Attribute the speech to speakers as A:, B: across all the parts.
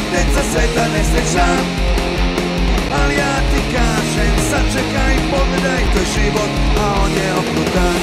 A: deca sveta nesrećna. Ali ja ti kažem, sačekaj, pogledaj, to je život, a on je okrutan.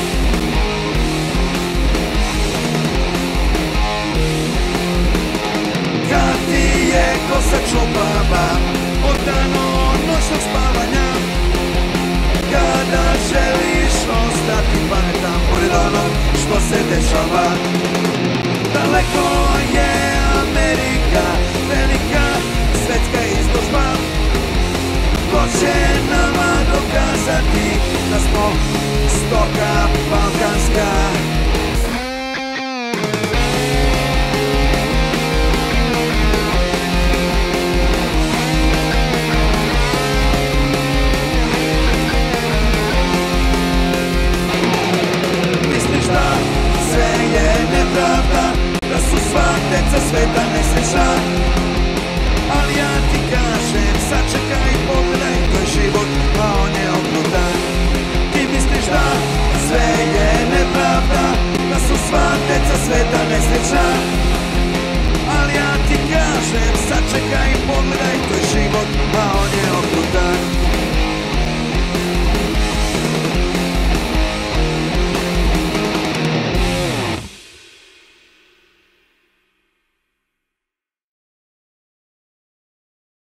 A: Kad ti je kosa čupava od danonoćnog spavanja, kada želiš ostati pametan pored onog što se dešava. Daleko je Amerika, velika svetska izložba. Ko će nama dokazati da smo stoka balkanska? Misliš da sve je nepravda, da su sva deca sveta nesrećna? Ali ja ti kažem, sačekaj, pogledaj, to je život, a on je okrutan. Ti misliš da sve je nepravda, da su sva deca sveta nesrećna? Ali ja ti kažem, sačekaj, pogledaj, to je život, a on je okrutan.